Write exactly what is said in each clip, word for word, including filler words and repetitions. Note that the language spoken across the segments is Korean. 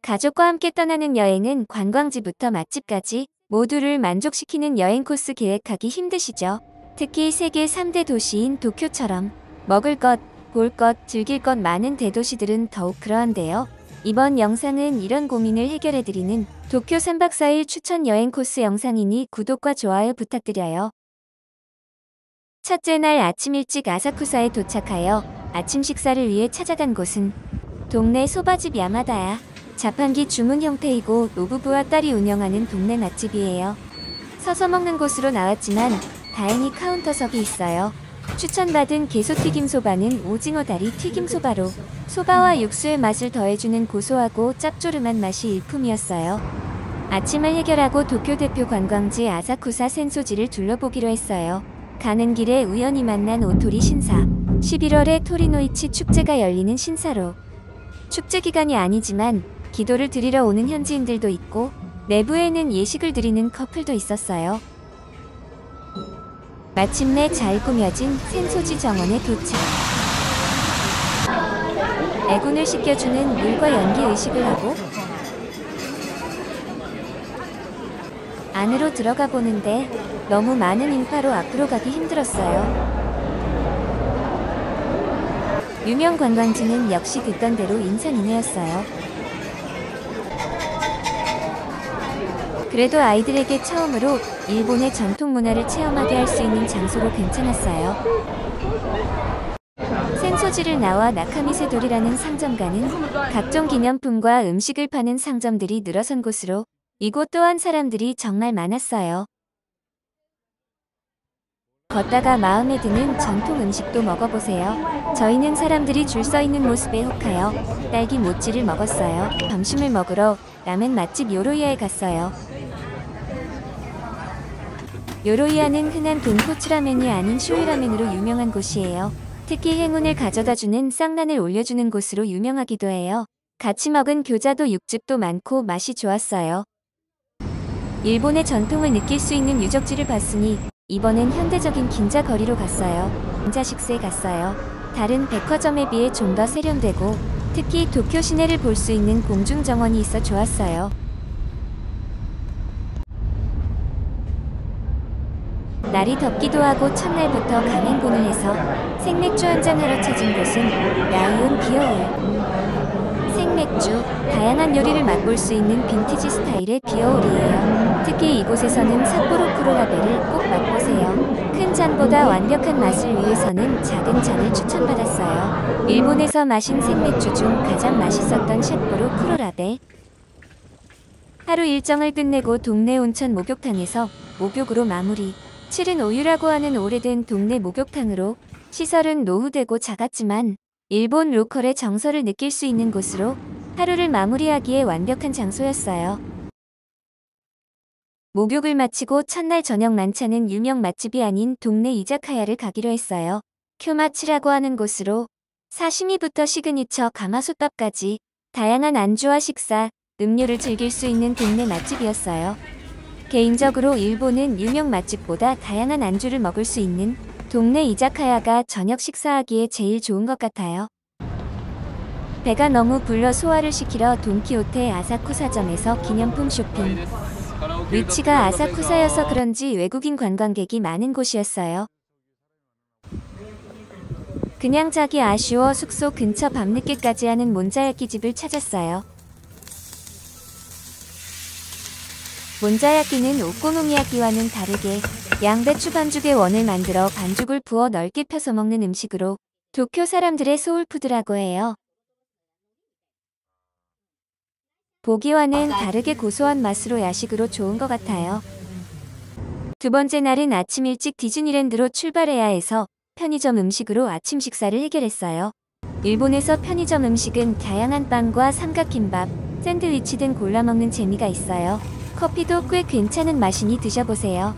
가족과 함께 떠나는 여행은 관광지부터 맛집까지 모두를 만족시키는 여행 코스 계획하기 힘드시죠? 특히 세계 삼 대 도시인 도쿄처럼 먹을 것, 볼 것, 즐길 것 많은 대도시들은 더욱 그러한데요. 이번 영상은 이런 고민을 해결해드리는 도쿄 삼 박 사 일 추천 여행 코스 영상이니 구독과 좋아요 부탁드려요. 첫째 날 아침 일찍 아사쿠사에 도착하여 아침 식사를 위해 찾아간 곳은 동네 소바집 야마다야. 자판기 주문 형태이고 노부부와 딸이 운영하는 동네 맛집이에요. 서서 먹는 곳으로 나왔지만 다행히 카운터석이 있어요. 추천받은 게소튀김 소바는 오징어 다리 튀김 소바로 소바와 육수의 맛을 더해주는 고소하고 짭조름한 맛이 일품이었어요. 아침을 해결하고 도쿄 대표 관광지 아사쿠사 센소지를 둘러보기로 했어요. 가는 길에 우연히 만난 오토리 신사. 십일월에 토리노이치 축제가 열리는 신사로. 축제 기간이 아니지만 기도를 드리러 오는 현지인들도 있고 내부에는 예식을 드리는 커플도 있었어요. 마침내 잘 꾸며진 센소지 정원에 도착. 애군을 씻겨주는 물과 연기 의식을 하고 안으로 들어가 보는데 너무 많은 인파로 앞으로 가기 힘들었어요. 유명 관광지는 역시 듣던 대로 인산인해였어요. 그래도 아이들에게 처음으로 일본의 전통 문화를 체험하게 할 수 있는 장소로 괜찮았어요. 센소지를 나와 나카미세도리라는 상점가는 각종 기념품과 음식을 파는 상점들이 늘어선 곳으로 이곳 또한 사람들이 정말 많았어요. 걷다가 마음에 드는 전통 음식도 먹어보세요. 저희는 사람들이 줄 서 있는 모습에 혹하여 딸기 모찌를 먹었어요. 점심을 먹으러 라멘 맛집 요로이아에 갔어요. 요로이아는 흔한 돈코츠 라멘이 아닌 쇼유라멘으로 유명한 곳이에요. 특히 행운을 가져다주는 쌍란을 올려주는 곳으로 유명하기도 해요. 같이 먹은 교자도 육즙도 많고 맛이 좋았어요. 일본의 전통을 느낄 수 있는 유적지를 봤으니 이번엔 현대적인 긴자 거리로 갔어요. 긴자식스에 갔어요. 다른 백화점에 비해 좀 더 세련되고 특히 도쿄 시내를 볼 수 있는 공중정원이 있어 좋았어요. 날이 덥기도 하고 첫날부터 강행군을 해서 생맥주 한잔 하러 찾은 곳은 라이온 비어홀. 생맥주, 다양한 요리를 맛볼 수 있는 빈티지 스타일의 비어홀이에요. 특히 이곳에서는 삿포로 쿠로라베를 꼭 맛보세요. 큰 잔보다 완벽한 맛을 위해서는 작은 잔을 추천받았어요. 일본에서 마신 생맥주 중 가장 맛있었던 삿포로 쿠로라베. 하루 일정을 끝내고 동네 온천 목욕탕에서 목욕으로 마무리. 칠은 오유라고 하는 오래된 동네 목욕탕으로 시설은 노후되고 작았지만 일본 로컬의 정서를 느낄 수 있는 곳으로 하루를 마무리하기에 완벽한 장소였어요. 목욕을 마치고 첫날 저녁 만찬은 유명 맛집이 아닌 동네 이자카야를 가기로 했어요. 쿄마츠라고 하는 곳으로 사시미부터 시그니처 가마솥밥까지 다양한 안주와 식사, 음료를 즐길 수 있는 동네 맛집이었어요. 개인적으로 일본은 유명 맛집보다 다양한 안주를 먹을 수 있는 동네 이자카야가 저녁 식사하기에 제일 좋은 것 같아요. 배가 너무 불러 소화를 시키러 돈키호테 아사쿠사점에서 기념품 쇼핑. 위치가 아사쿠사여서 그런지 외국인 관광객이 많은 곳이었어요. 그냥 자기 아쉬워 숙소 근처 밤늦게까지 하는 몬자야끼 집을 찾았어요. 몬자야끼는 오코노미야끼와는 다르게 양배추 반죽의 원을 만들어 반죽을 부어 넓게 펴서 먹는 음식으로 도쿄 사람들의 소울푸드라고 해요. 보기와는 다르게 고소한 맛으로 야식으로 좋은 것 같아요. 두 번째 날은 아침 일찍 디즈니랜드로 출발해야 해서 편의점 음식으로 아침 식사를 해결했어요. 일본에서 편의점 음식은 다양한 빵과 삼각김밥, 샌드위치 등 골라 먹는 재미가 있어요. 커피도 꽤 괜찮은 맛이니 드셔보세요.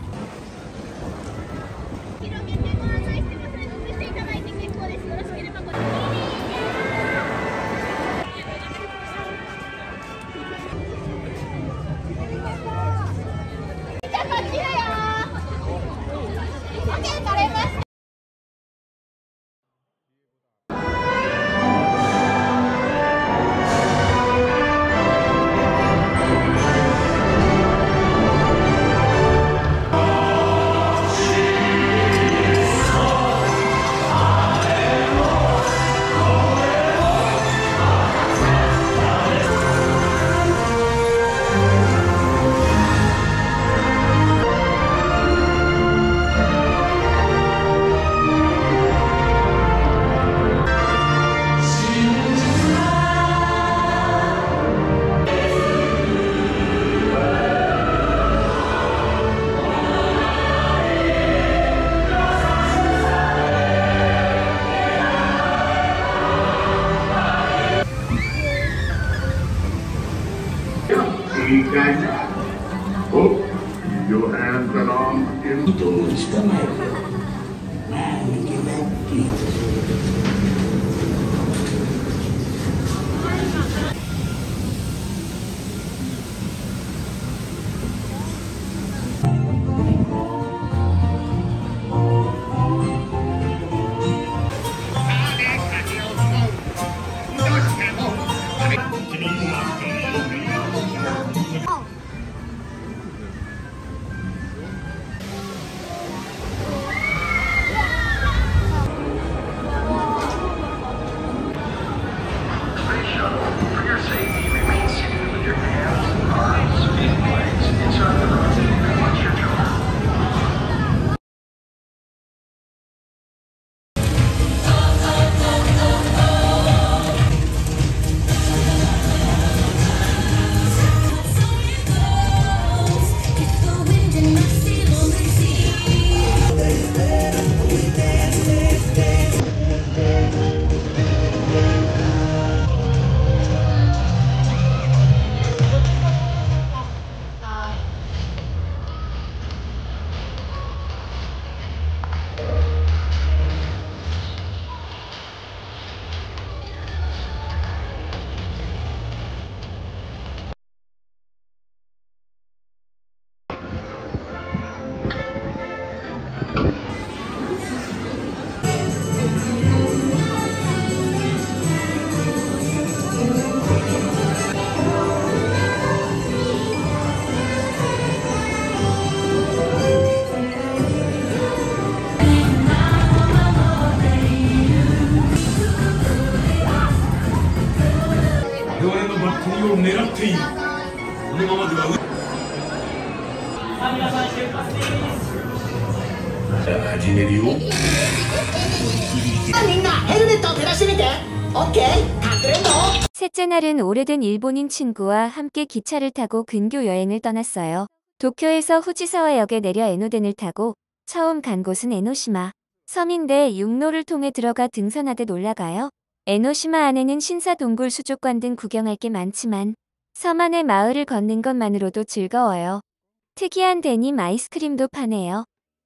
Read that. Put your hands and arms in. Itu sekamar. Nah, kita gitu. 셋째 날은 오래된 일본인 친구와 함께 기차를 타고 근교 여행을 떠났어요. 도쿄에서 후지사와역에 내려 에노덴을 타고 처음 간 곳은 에노시마. 섬인데 육로를 통해 들어가 등산하듯 올라가요. 에노시마 안에는 신사동굴 수족관 등 구경할 게 많지만 섬 안의 마을을 걷는 것만으로도 즐거워요. 특이한 데님 아이스크림도 파네요.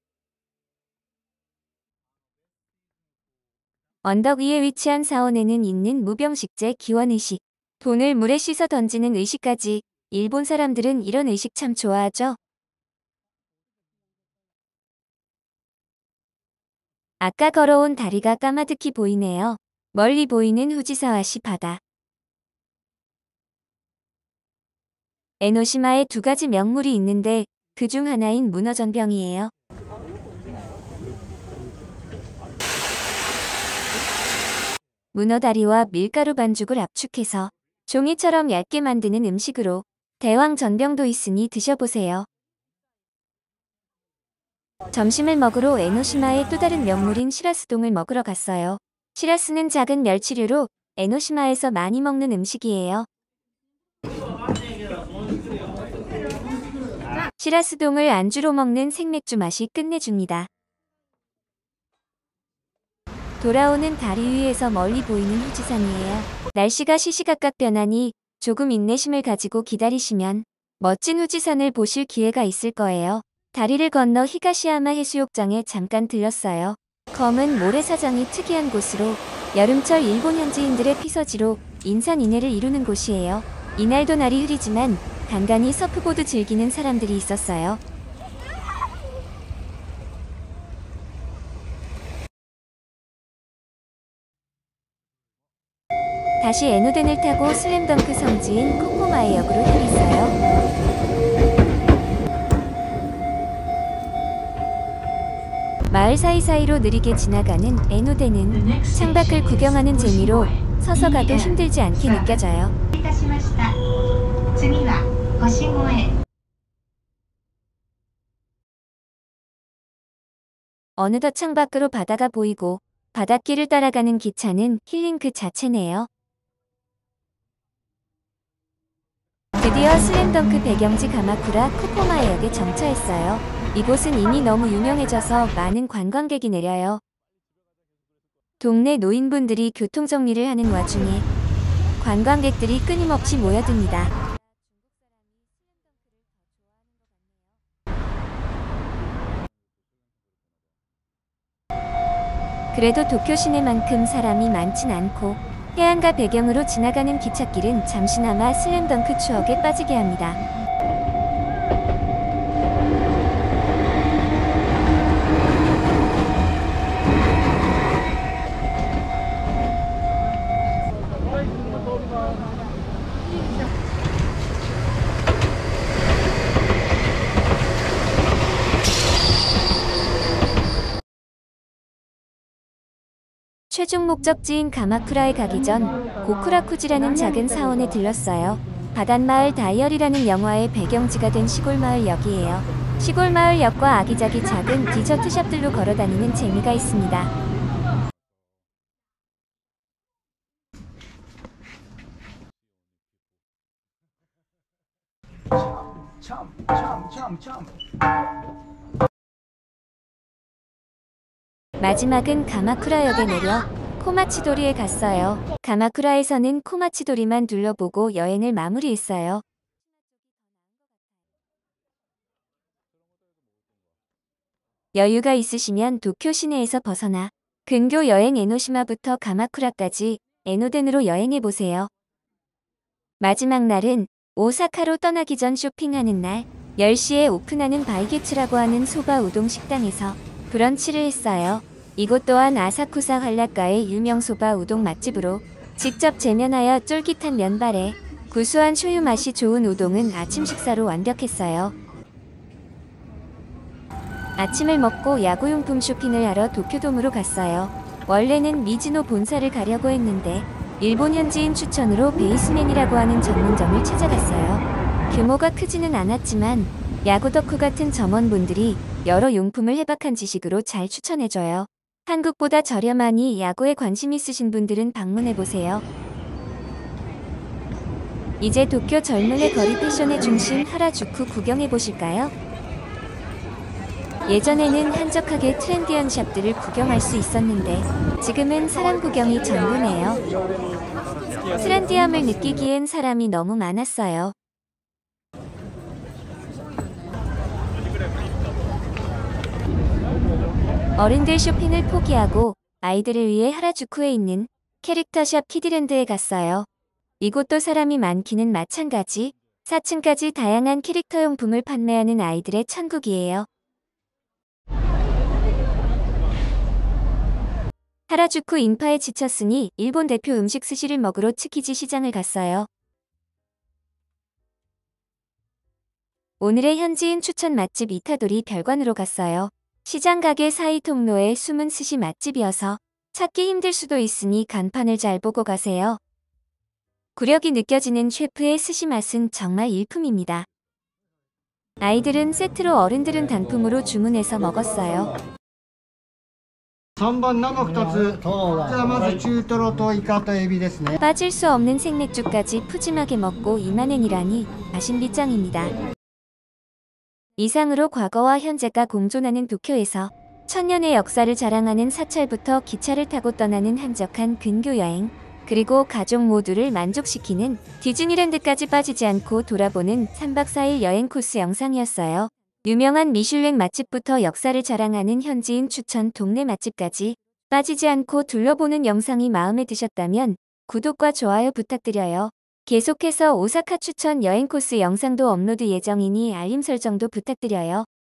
언덕 위에 위치한 사원에는 있는 무병식제 기원의식. 돈을 물에 씻어 던지는 의식까지. 일본 사람들은 이런 의식 참 좋아하죠. 아까 걸어온 다리가 까마득히 보이네요. 멀리 보이는 후지사와시 바다. 에노시마에 두 가지 명물이 있는데 그중 하나인 문어전병이에요. 문어다리와 밀가루 반죽을 압축해서 종이처럼 얇게 만드는 음식으로 대왕 전병도 있으니 드셔보세요. 점심을 먹으러 에노시마의 또 다른 명물인 시라스동을 먹으러 갔어요. 시라스는 작은 멸치류로 에노시마에서 많이 먹는 음식이에요. 시라스동을 안주로 먹는 생맥주 맛이 끝내줍니다. 돌아오는 다리 위에서 멀리 보이는 후지산이에요. 날씨가 시시각각 변하니 조금 인내심을 가지고 기다리시면 멋진 후지산을 보실 기회가 있을 거예요. 다리를 건너 히가시야마 해수욕장에 잠깐 들렸어요. 검은 모래사장이 특이한 곳으로 여름철 일본 현지인들의 피서지로 인산인해를 이루는 곳이에요. 이날도 날이 흐리지만 간간히 서프보드 즐기는 사람들이 있었어요. 다시 에노덴을 타고 슬램덩크 성지인 코코마의 역으로 향했어요. 마을 사이사이로 느리게 지나가는 에노덴은 창밖을 구경하는 재미로 서서 가도 힘들지 않게 느껴져요. 어느덧 창밖으로 바다가 보이고 바닷길을 따라가는 기차는 힐링 그 자체네요. 드디어 슬램덩크 배경지 가마쿠라 코코마에역에 정차했어요. 이곳은 이미 너무 유명해져서 많은 관광객이 내려요. 동네 노인분들이 교통정리를 하는 와중에 관광객들이 끊임없이 모여듭니다. 그래도 도쿄 시내만큼 사람이 많진 않고 해안가 배경으로 지나가는 기찻길은 잠시나마 슬램덩크 추억에 빠지게 합니다. 최종 목적지인 가마쿠라에 가기 전 고쿠라쿠지라는 작은 사원에 들렀어요. 바닷마을 다이어리라는 영화의 배경지가 된 시골마을역이에요. 시골마을역과 아기자기 작은 디저트샵들로 걸어다니는 재미가 있습니다. 참, 참, 참, 참. 마지막은 가마쿠라역에 내려 코마치도리에 갔어요. 가마쿠라에서는 코마치도리만 둘러보고 여행을 마무리했어요. 여유가 있으시면 도쿄 시내에서 벗어나 근교 여행 에노시마부터 가마쿠라까지 에노덴으로 여행해보세요. 마지막 날은 오사카로 떠나기 전 쇼핑하는 날, 열 시에 오픈하는 바이게츠라고 하는 소바 우동 식당에서 브런치를 했어요. 이곳 또한 아사쿠사 한라가의 유명 소바 우동 맛집으로 직접 재면하여 쫄깃한 면발에 구수한 쇼유 맛이 좋은 우동은 아침 식사로 완벽했어요. 아침을 먹고 야구용품 쇼핑을 하러 도쿄돔으로 갔어요. 원래는 미즈노 본사를 가려고 했는데 일본 현지인 추천으로 베이스맨이라고 하는 전문점을 찾아갔어요. 규모가 크지는 않았지만 야구 덕후 같은 점원분들이 여러 용품을 해박한 지식으로 잘 추천해줘요. 한국보다 저렴하니 야구에 관심 있으신 분들은 방문해보세요. 이제 도쿄 젊은의 거리 패션의 중심 하라주쿠 구경해보실까요? 예전에는 한적하게 트렌디한 샵들을 구경할 수 있었는데 지금은 사람 구경이 전부네요. 트렌디함을 느끼기엔 사람이 너무 많았어요. 어른들 쇼핑을 포기하고 아이들을 위해 하라주쿠에 있는 캐릭터샵 키디랜드에 갔어요. 이곳도 사람이 많기는 마찬가지, 사 층까지 다양한 캐릭터용품을 판매하는 아이들의 천국이에요. 하라주쿠 인파에 지쳤으니 일본 대표 음식 스시를 먹으러 츠키지 시장을 갔어요. 오늘의 현지인 추천 맛집 이타도리 별관으로 갔어요. 시장 가게 사이 통로에 숨은 스시 맛집이어서 찾기 힘들 수도 있으니 간판을 잘 보고 가세요. 구력이 느껴지는 셰프의 스시 맛은 정말 일품입니다. 아이들은 세트로, 어른들은 단품으로 주문해서 먹었어요. 삼 번生ふたつ。じゃあまず中トロとイカとエビですね。 빠질 수 없는 생맥주까지 푸짐하게 먹고 이만 엔이라니 가심비 짱입니다. 이상으로 과거와 현재가 공존하는 도쿄에서 천년의 역사를 자랑하는 사찰부터 기차를 타고 떠나는 한적한 근교 여행, 그리고 가족 모두를 만족시키는 디즈니랜드까지 빠지지 않고 돌아보는 삼 박 사 일 여행 코스 영상이었어요. 유명한 미슐랭 맛집부터 역사를 자랑하는 현지인 추천 동네 맛집까지 빠지지 않고 둘러보는 영상이 마음에 드셨다면 구독과 좋아요 부탁드려요. 계속해서 오사카 추천 여행 코스 영상도 업로드 예정이니 알림 설정도 부탁드려요.